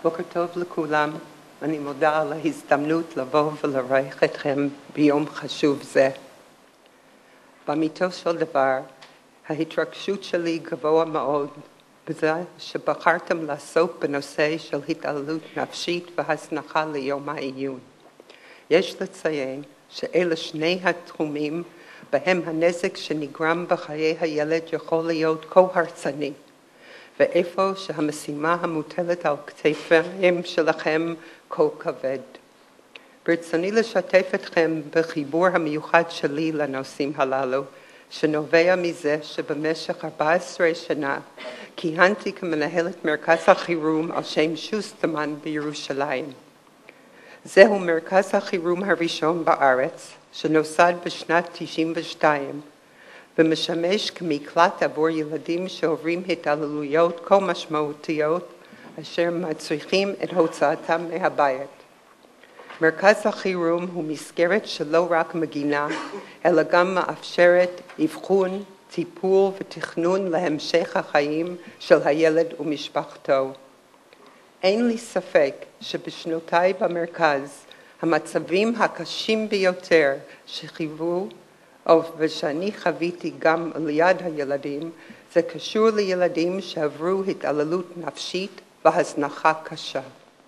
בוקר טוב לכולם. אני מודה על ההזדמנות לבוא ולברך אתכם ביום חשוב זה. באמיתו של דבר, ההתרגשות שלי גבוה מאוד בזה שבחרתם לעסוק בנושא של התעללות נפשית והזנחה ליום העיון. יש לציין שאלה שני התחומים בהם הנזק שנגרם בחיי הילד יכול להיות כה הרסני, ואיפה שהמשימה המוטלת על כתפיהם שלכם כה כבד. ברצוני לשתף אתכם בחיבור המיוחד שלי לנושאים הללו, שנובע מזה שבמשך 14 שנה כיהנתי כמנהלת מרכז החירום על שם שוסטרמן בירושלים. זהו מרכז החירום הראשון בארץ, שנוסד בשנת 92, ומשמש כמקלט עבור ילדים שעוברים התעללויות כה משמעותיות, אשר מצריכים את הוצאתם מהבית. מרכז החירום הוא מסגרת שלא רק מגינה, אלא גם מאפשרת אבחון, טיפול ותכנון להמשך החיים של הילד ומשפחתו. אין לי ספק שבשנותיי במרכז, המצבים הקשים ביותר שחיוו, ושאני חוויתי גם ליד הילדים, זה קשור לילדים שעברו התעללות נפשית והזנחה קשה.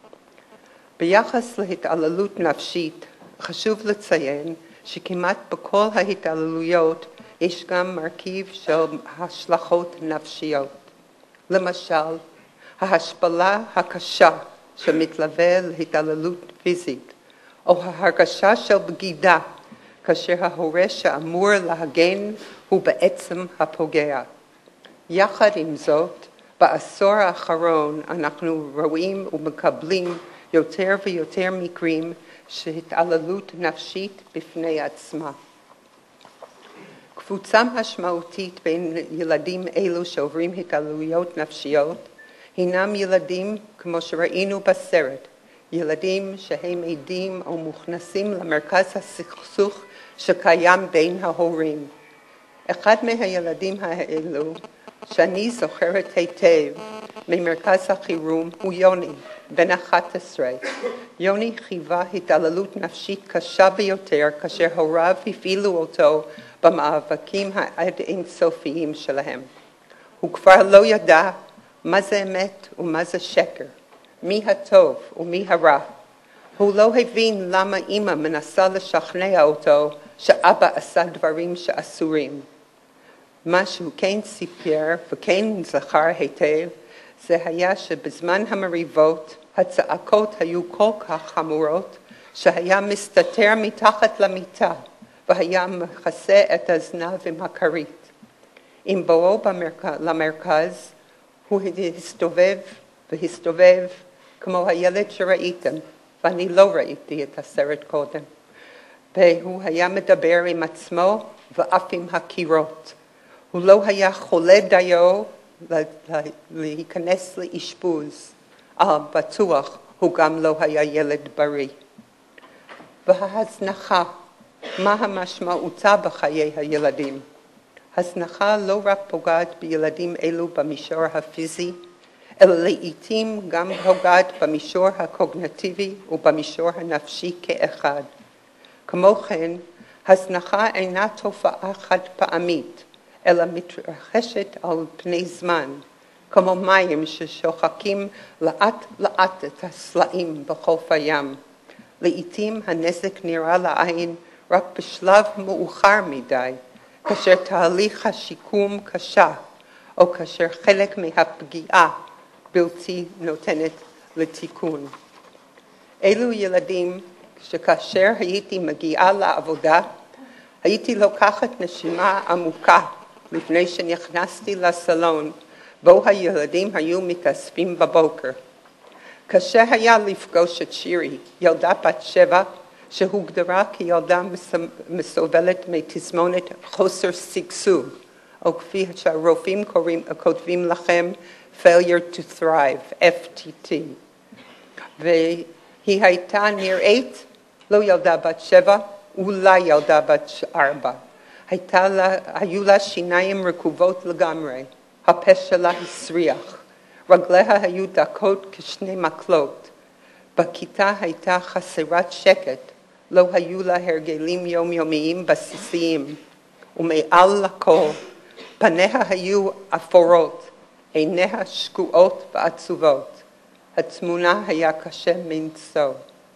ביחס להתעללות נפשית, חשוב לציין שכמעט בכל ההתעללויות יש גם מרכיב של השלכות נפשיות. למשל, ההשפלה הקשה שמתלווה להתעללות פיזית, או ההרגשה של בגידה, כאשר ההורה שאמור להגן הוא בעצם הפוגע. יחד עם זאת, בעשור האחרון אנחנו רואים ומקבלים יותר ויותר מקרים שהתעללות נפשית בפני עצמה. קבוצה משמעותית בין ילדים אלו שעוברים התעללויות נפשיות הינם ילדים כמו שראינו בסרט, ילדים שהם עדים או מוכנסים למרכז הסכסוך שקיים בין ההורים. אחד מהילדים האלו שאני זוכרת היטב ממרכז החירום הוא יוני, בן 11. יוני חיווה התעללות נפשית קשה ביותר כאשר הוריו הפעילו אותו במאבקים העד אינסופיים שלהם. הוא כבר לא ידע מה זה אמת ומה זה שקר, מי הטוב ומי הרע. הוא לא הבין למה אמא מנסה לשכנע אותו שאבא עשה דברים שאסורים. מה שהוא כן סיפר וכן זכר היטב, זה היה שבזמן המריבות הצעקות היו כל כך חמורות שהיה מסתתר מתחת למיטה והיה מכסה את הזנב עם הכרית. עם בואו למרכז הוא הסתובב כמו הילד שראיתם, ואני לא ראיתי את הסרט קודם. והוא היה מדבר עם עצמו ואף עם הקירות. הוא לא היה חולה דיו להיכנס לאשפוז, בטוח הוא גם לא היה ילד בריא. וההזנחה, מה המשמעותה בחיי הילדים? הזנחה לא רק פוגעת בילדים אלו במישור הפיזי, אלא לעתים גם פוגעת במישור הקוגניטיבי ובמישור הנפשי כאחד. כמו כן, הזנחה אינה תופעה חד פעמית, אלא מתרחשת על פני זמן, כמו מים ששוחקים לאט לאט את הסלעים בחוף הים. לעתים הנזק נראה לעין רק בשלב מאוחר מדי, כאשר תהליך השיקום קשה, או כאשר חלק מהפגיעה בלתי נותנת לתיקון. אלו ילדים שכאשר הייתי מגיעה לעבודה, הייתי לוקחת נשימה עמוקה לפני שנכנסתי לסלון, בו הילדים היו מתאספים בבוקר. קשה היה לפגוש את שירי, ילדה בת 7, שהוגדרה כילדה מסובלת מתסמונת חוסר שגשוג, או כפי שהרופאים כותבים לכם, failure to thrive, FTT. והיא הייתה נראית לא ילדה בת 7, אולי ילדה בת 4. היו לה שיניים רקובות לגמרי, הפה שלה הסריח, רגליה היו דקות כשני מקלות. בכיתה הייתה חסרת שקט, לא היו לה הרגלים יומיומיים בסיסיים, ומעל לכל, פניה היו אפורות, עיניה שקועות ועצובות. התמונה היה קשה מנשוא.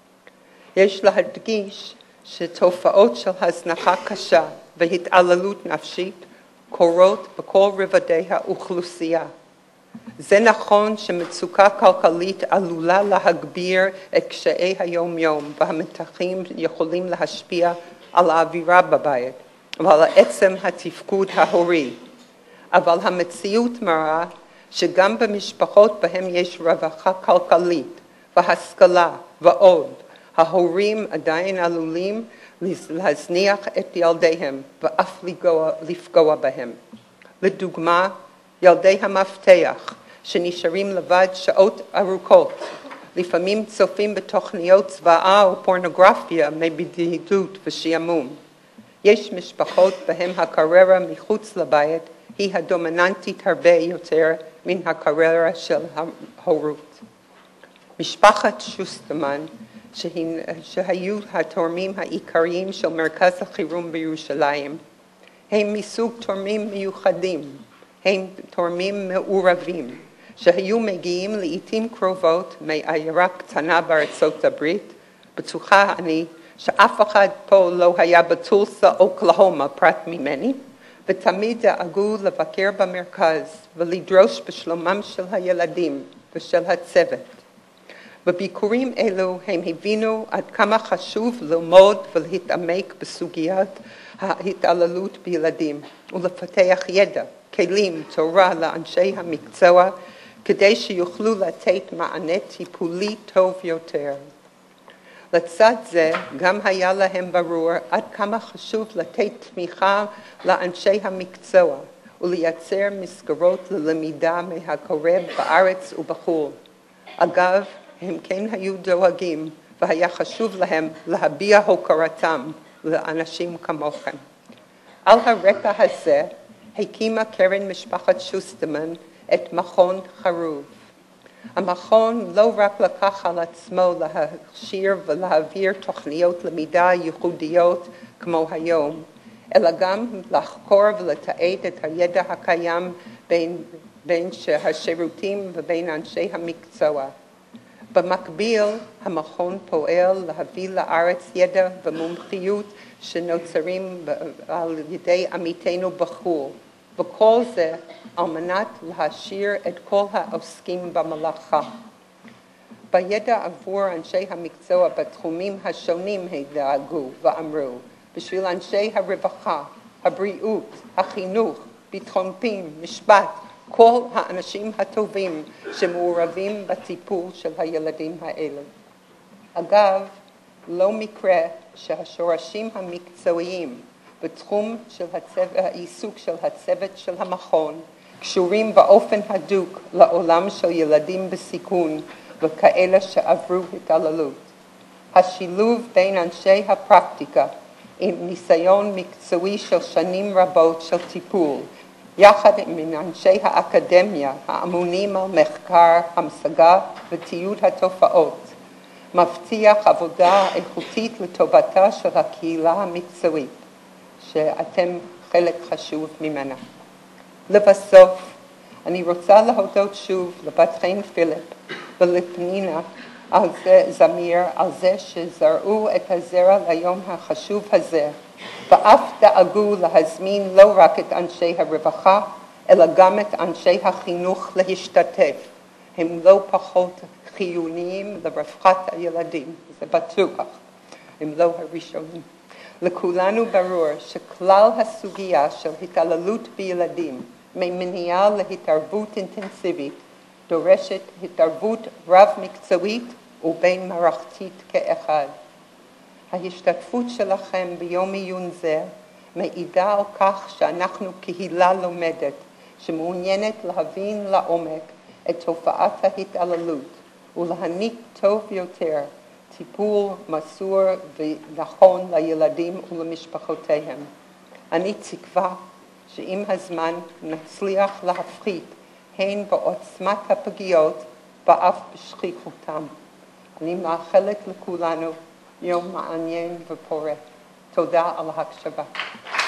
יש להדגיש שתופעות של הזנחה קשה והתעללות נפשית קורות בכל רבדי האוכלוסייה. זה נכון שמצוקה כלכלית עלולה להגביר את קשיי היום-יום, והמתחים יכולים להשפיע על האווירה בבית ועל עצם התפקוד ההורי. אבל המציאות מראה שגם במשפחות בהם יש רווחה כלכלית והשכלה ועוד, ההורים עדיין עלולים להזניח את ילדיהם ואף לפגוע בהם. לדוגמה, ילדי המפתח שנשארים לבד שעות ארוכות, לפעמים צופים בתוכניות צבאה או פורנוגרפיה מבדידות ושעמום. יש משפחות בהם הקריירה מחוץ לבית היא הדומיננטית הרבה יותר מן הקריירה של ההורות. משפחת שוסטרמן, שהיו התורמים העיקריים של מרכז החירום בירושלים, הם מסוג תורמים מיוחדים, הם תורמים מעורבים, שהיו מגיעים לעתים קרובות מעיירה קטנה בארצות הברית. בטוחה אני שאף אחד פה לא היה בטולסה, אוקלהומה, פרט ממני, ותמיד דאגו לבקר במרכז ולדרוש בשלומם של הילדים ושל הצוות. בביקורים אלו הם הבינו עד כמה חשוב ללמוד ולהתעמק בסוגיית ההתעללות בילדים ולפתח ידע, כלים, תורה לאנשי המקצוע כדי שיוכלו לתת מענה טיפולי טוב יותר. לצד זה גם היה להם ברור עד כמה חשוב לתת תמיכה לאנשי המקצוע ולייצר מסגרות ללמידה מהקורה בארץ ובחו"ל. אגב, הם כן היו דואגים והיה חשוב להם להביע הוקרתם לאנשים כמוכם. על הרקע הזה הקימה קרן משפחת שוסטרמן את מכון חרוב. המכון לא רק לקח על עצמו להכשיר ולהעביר תוכניות למידה ייחודיות כמו היום, אלא גם לחקור ולתעד את הידע הקיים בין השירותים ובין אנשי המקצוע. במקביל, המכון פועל להביא לארץ ידע ומומחיות שנוצרים על ידי עמיתינו בחו"ל, וכל זה על מנת להשאיר את כל העוסקים במלאכה. בידע עבור אנשי המקצוע בתחומים השונים הדאגו ואמרו, בשביל אנשי הרווחה, הבריאות, החינוך, ביטחון פנים, משפט, כל האנשים הטובים שמעורבים בטיפול של הילדים האלה. אגב, לא מקרה שהשורשים המקצועיים בתחום של העיסוק של הצוות של המכון קשורים באופן הדוק לעולם של ילדים בסיכון וכאלה שעברו התעללות. השילוב בין אנשי הפרקטיקה עם ניסיון מקצועי של שנים רבות של טיפול, יחד עם אנשי האקדמיה האמונים על מחקר, המשגה ותיעוד התופעות, מבטיח עבודה איכותית לטובתה של הקהילה המקצועית, שאתם חלק חשוב ממנה. לבסוף, אני רוצה להודות שוב לבת חן פיליפ ולפנינה זמיר על זה שזרעו את הזרע ליום החשוב הזה, ואף דאגו להזמין לא רק את אנשי הרווחה, אלא גם את אנשי החינוך להשתתף. הם לא פחות חיוניים לרווחת הילדים, זה בטוח, הם לא הראשונים. לכולנו ברור שכלל הסוגיה של התעללות בילדים ממניעה להתערבות אינטנסיבית דורשת התערבות רב-מקצועית ובין מערכתית כאחד. ההשתתפות שלכם ביום עיון זה מעידה על כך שאנחנו קהילה לומדת שמעוניינת להבין לעומק את תופעת ההתעללות ולהעניק טוב יותר טיפול מסור ונכון לילדים ולמשפחותיהם. אני תקווה שעם הזמן נצליח להפחית הן בעוצמת הפגיעות ואף בשכיחותם. אני מאחלת לכולנו יום מעניין ופורה. תודה על ההקשבה.